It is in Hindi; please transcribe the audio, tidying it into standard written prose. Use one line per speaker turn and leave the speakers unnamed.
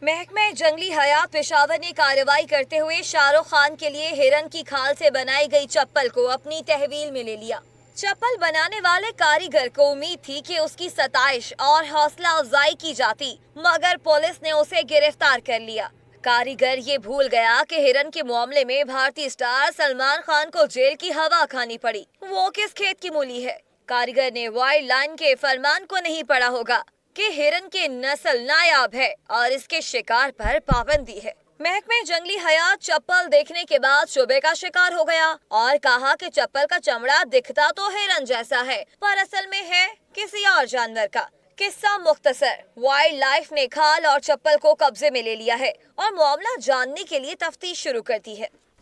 महकमे जंगली हयात पेशावर ने कार्रवाई करते हुए शाहरुख खान के लिए हिरन की खाल से बनाई गई चप्पल को अपनी तहवील में ले लिया। चप्पल बनाने वाले कारीगर को उम्मीद थी कि उसकी सताइश और हौसला अफजाई की जाती, मगर पुलिस ने उसे गिरफ्तार कर लिया। कारीगर ये भूल गया कि हिरन के मामले में भारतीय स्टार सलमान खान को जेल की हवा खानी पड़ी। वो किस खेत की मूली है। कारीगर ने वाइल्ड लाइन के फरमान को नहीं पढ़ा होगा कि हिरन की नस्ल नायाब है और इसके शिकार पर पाबंदी है। महकमे जंगली हयात चप्पल देखने के बाद शुबे का शिकार हो गया और कहा कि चप्पल का चमड़ा दिखता तो हिरन जैसा है, पर असल में है किसी और जानवर का। किस्सा मुख्तसर, वाइल्ड लाइफ ने खाल और चप्पल को कब्जे में ले लिया है और मामला जानने के लिए तफ्तीश शुरू कर दी है।